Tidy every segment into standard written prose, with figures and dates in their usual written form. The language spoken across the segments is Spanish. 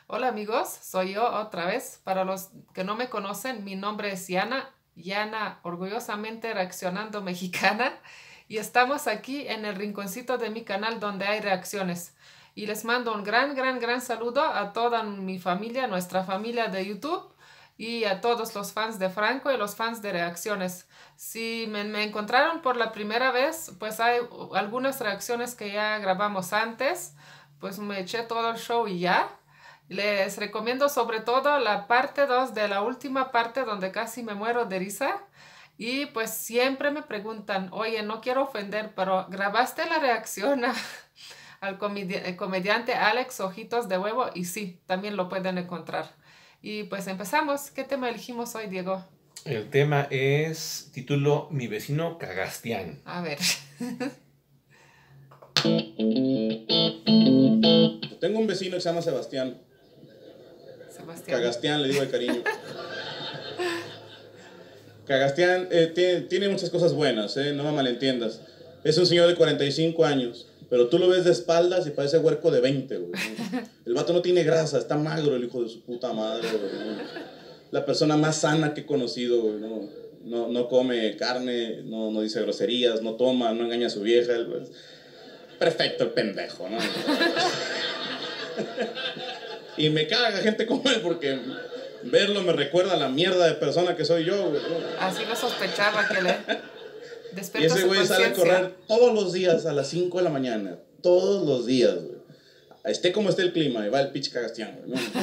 Hola amigos, soy yo otra vez. Para los que no me conocen, mi nombre es Yana, Yana orgullosamente reaccionando mexicana y estamos aquí en el rinconcito de mi canal donde hay reacciones. Y les mando un gran saludo a toda mi familia, nuestra familia de YouTube y a todos los fans de Franco y los fans de reacciones. Si me encontraron por la primera vez, pues hay algunas reacciones que ya grabamos antes, pues me eché todo el show y ya. Les recomiendo sobre todo la parte 2 de la última parte donde casi me muero de risa. Y pues siempre me preguntan, oye, no quiero ofender, pero ¿grabaste la reacción al comediante Alex Ojitos de Huevo? Y sí, también lo pueden encontrar. Y pues empezamos. ¿Qué tema elegimos hoy, Diego? El tema es título Mi vecino Cagastián. A ver. Tengo un vecino que se llama Sebastián. Sebastián. Cagastián, le digo de cariño. Cagastián tiene muchas cosas buenas, no me malentiendas. Es un señor de 45 años, pero tú lo ves de espaldas y parece huerco de 20, güey. El vato no tiene grasa, está magro el hijo de su puta madre, güey. La persona más sana que he conocido, güey. No come carne, no dice groserías, no toma, no engaña a su vieja. Perfecto el pendejo, ¿no? Y me caga gente como él porque verlo me recuerda a la mierda de persona que soy yo, güey. Así lo sospechaba que le Y despertó ese su güey sale a conciencia. correr todos los días a las 5 de la mañana. Todos los días, güey. Esté como esté el clima, y va el pinche Cagastián, güey, ¿no?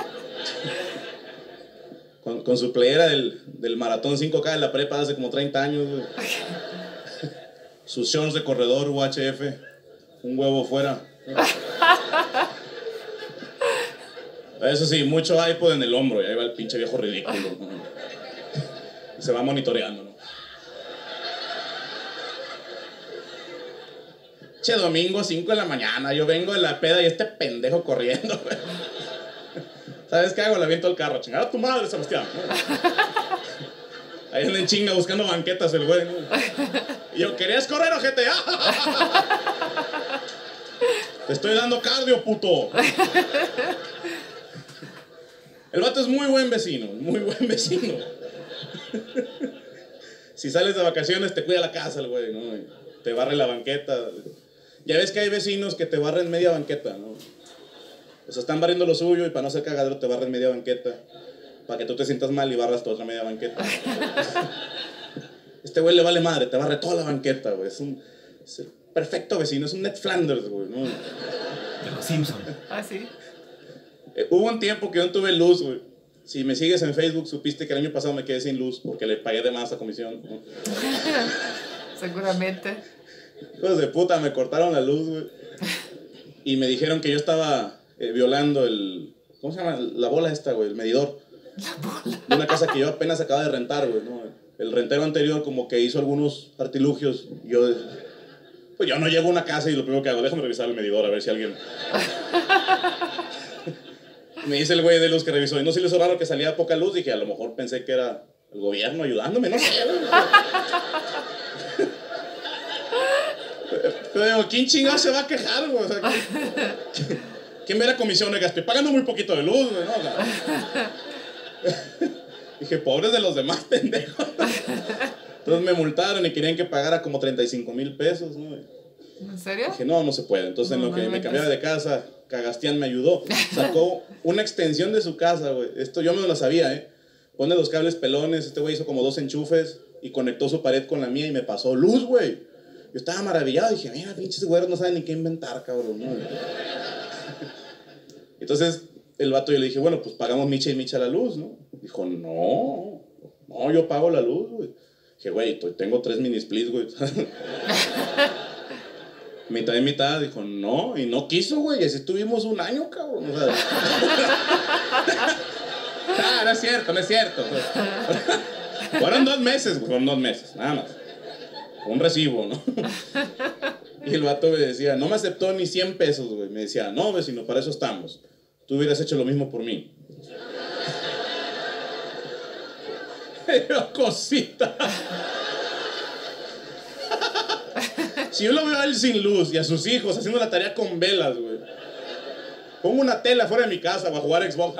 Con su playera del maratón 5K de la prepa hace como 30 años, güey. Sus shorts de corredor UHF, un huevo fuera. Eso sí, mucho iPod en el hombro, y ahí va el pinche viejo ridículo, ¿no? Y se va monitoreando, ¿no? Che, domingo 5 de la mañana, yo vengo de la peda y este pendejo corriendo, güey. ¿Sabes qué hago? Le aviento el carro, chingada a tu madre, Sebastián, ¿no? Ahí anda en chinga buscando banquetas el güey, ¿no? Y yo, ¿querías correr, ojete? Te estoy dando cardio, puto. El vato es muy buen vecino, muy buen vecino. Si sales de vacaciones te cuida la casa el güey, ¿no? Te barre la banqueta. Ya ves que hay vecinos que te barren media banqueta, ¿no? O sea, están barriendo lo suyo y para no ser cagadero te barren media banqueta. Para que tú te sientas mal y barras tu otra media banqueta. Este güey le vale madre, te barre toda la banqueta, güey. Es el perfecto vecino, es un Ned Flanders, güey, ¿no? De los Simpsons. Ah, sí. Hubo un tiempo que yo no tuve luz, güey. Si me sigues en Facebook, supiste que el año pasado me quedé sin luz porque le pagué de más a comisión, ¿no? Seguramente. Hijos de puta, me cortaron la luz, güey. Y me dijeron que yo estaba violando el... ¿Cómo se llama? La bola esta, güey, el medidor. La bola. De una casa que yo apenas acababa de rentar, güey, ¿no? El rentero anterior como que hizo algunos artilugios. Pues yo no llego a una casa y lo primero que hago, déjame revisar el medidor a ver si alguien... Me dice el güey de luz que revisó, y no se le hizo raro que salía poca luz, dije, a lo mejor pensé que era el gobierno ayudándome, no sé. Pero digo, ¿quién chingado se va a quejar, güey? O sea, ¿quién ve la comisión? Oiga, estoy pagando muy poquito de luz, güey, ¿no? O sea, dije, pobres de los demás, pendejos. Entonces me multaron y querían que pagara como 35,000 pesos, ¿no? ¿En serio? Dije, no se puede. Entonces en No, lo que no me inventes. cambiaba de casa, Cagastián me ayudó. Sacó una extensión de su casa, güey. Esto yo no lo sabía, ¿eh? Pone los cables pelones, este güey hizo como 2 enchufes y conectó su pared con la mía y me pasó luz, güey. Yo estaba maravillado, dije, mira, pinches güeros no saben ni qué inventar, cabrón, ¿no? Entonces el vato yo le dije, bueno, pues pagamos micha y micha la luz, ¿no? Dijo, no, yo pago la luz, güey. Dije, güey, tengo 3 mini splits, güey. Mitad y mitad, dijo, no, y no quiso, güey, así estuvimos un año, cabrón, o sea. No es cierto, no es cierto. Fueron 2 meses, güey, fueron 2 meses, nada más. Un recibo, ¿no? Y el vato me decía, no me aceptó ni 100 pesos, güey. Me decía, no, vecino, para eso estamos. Tú hubieras hecho lo mismo por mí. Pero cosita. Si yo lo veo a él sin luz y a sus hijos haciendo la tarea con velas, güey. Pongo una tela fuera de mi casa para jugar Xbox.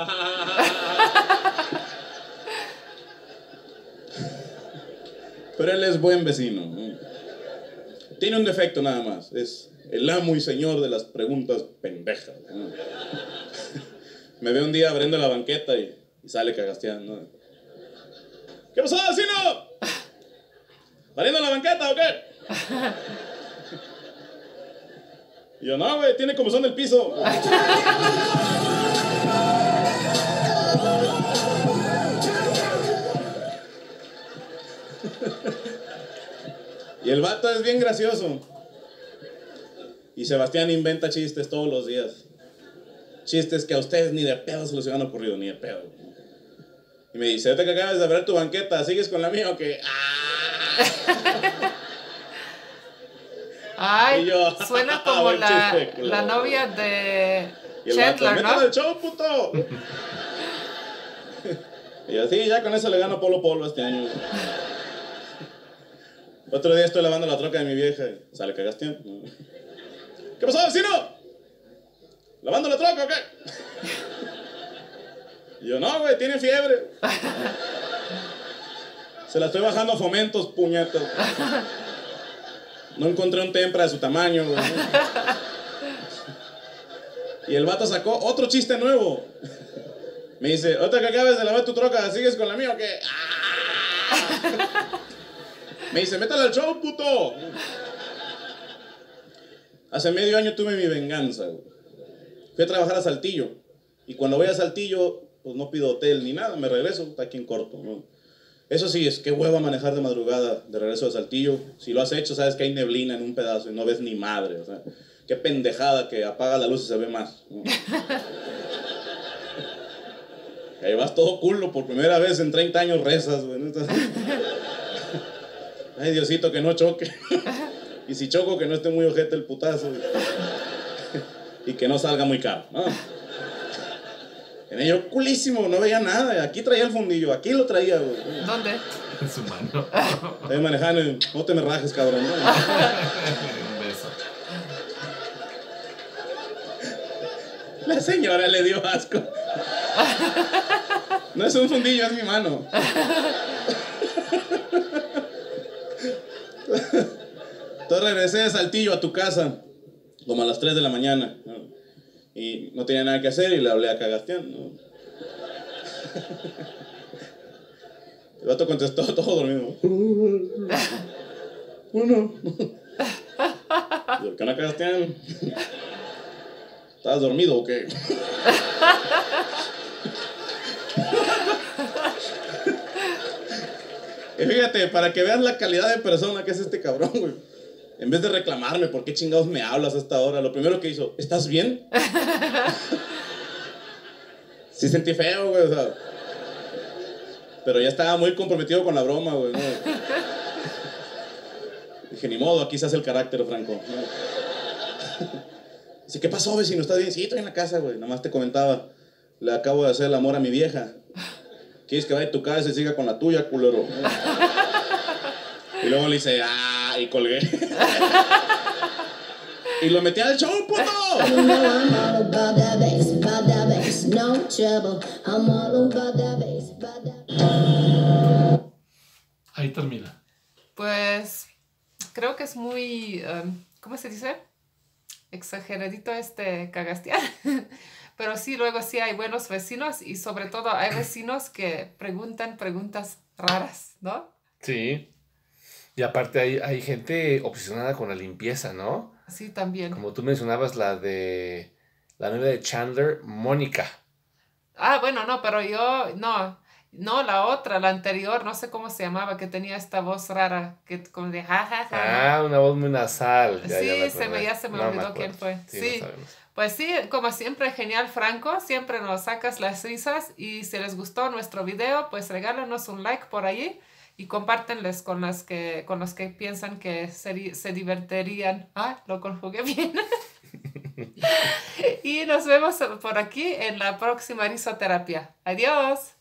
Pero él es buen vecino. Tiene un defecto nada más. Es el amo y señor de las preguntas pendejas. Me ve un día abriendo la banqueta y sale cagasteando. ¿Qué pasó, vecino? ¿Saliendo la banqueta o qué? Y yo, no, güey, tiene comezón del piso. Y el vato es bien gracioso. Y Sebastián inventa chistes todos los días. Chistes que a ustedes ni de pedo se les han ocurrido, ni de pedo. Y me dice, ahorita que acabas de abrir tu banqueta, ¿sigues con la mía o qué? Ay, yo, suena como buen chiste, la novia de y el Chandler, vato, ¿no? ¡métale el show, puto! Y así, ya con eso le gano Polo este año. Otro día estoy lavando la troca de mi vieja y sale cagaste. ¿Qué pasó, vecino? ¿Lavando la troca o qué? Y yo, no, güey, tiene fiebre. Se la estoy bajando a fomentos, puñetas. No encontré un tempra de su tamaño, güey. Y el vato sacó otro chiste nuevo. Me dice, ahorita que acabes de lavar tu troca, ¿sigues con la mía o qué? Me dice, métale al show, puto. Hace medio año tuve mi venganza, güey. Fui a trabajar a Saltillo. Y cuando voy a Saltillo, pues no pido hotel ni nada, me regreso, está aquí en corto, ¿no? Eso sí, es que hueva manejar de madrugada de regreso de Saltillo. Si lo has hecho, sabes que hay neblina en un pedazo y no ves ni madre. O sea, qué pendejada que apaga la luz y se ve más, ¿no? Ahí vas todo culo, por primera vez en 30 años rezas, güey, ¿no? Ay, Diosito, que no choque. Y si choco, que no esté muy ojete el putazo. Y que no salga muy caro, ¿no? En ello, culísimo, no veía nada. Aquí traía el fundillo, aquí lo traía, güey. ¿Dónde? En su mano. Estoy manejando y no te me rajes, cabrón, ¿no? Un beso. La señora le dio asco. No es un fundillo, es mi mano. Entonces regresé de Saltillo a tu casa, como a las 3 de la mañana, ¿no? Y no tenía nada que hacer y le hablé a Cagastián, ¿no? El vato contestó todo dormido. Bueno. Yo, ¿qué onda, Cagastián? ¿Estabas dormido o qué? Y fíjate, para que veas la calidad de persona que es este cabrón, güey. En vez de reclamarme, ¿por qué chingados me hablas a esta hora? Lo primero que hizo, ¿estás bien? Sí sentí feo, güey, o sea. Pero ya estaba muy comprometido con la broma, güey, ¿no? Dije, ni modo, aquí se hace el carácter, Franco, ¿no? Dice, ¿qué pasó, vecino? ¿Estás bien? Sí, estoy en la casa, güey. Nomás te comentaba, le acabo de hacer el amor a mi vieja. ¿Quieres que vaya a tu casa y siga con la tuya, culero? Y luego le hice, y colgué. Y lo metí al show, puto. You know I'm all about that bass, no trouble. I'm all about that bass, Ahí termina. Pues creo que es muy, ¿cómo se dice? Exageradito Cagastián. Pero sí, luego sí hay buenos vecinos y sobre todo hay vecinos que preguntan preguntas raras, ¿no? Sí. Y aparte hay gente obsesionada con la limpieza, ¿no? Sí, también. Como tú mencionabas la novia de Chandler, Mónica. Bueno, no, pero no, la otra, la anterior, no sé cómo se llamaba, que tenía esta voz rara, que como de jajaja. Una voz muy nasal. Sí, ya se me olvidó quién fue. Sí, no sabemos. pues sí, como siempre, genial, Franco, siempre nos sacas las risas y si les gustó nuestro video, pues regálanos un like por allí y compártenles con los que piensan que se divertirían. Lo conjugué bien. Y nos vemos por aquí en la próxima risoterapia. Adiós.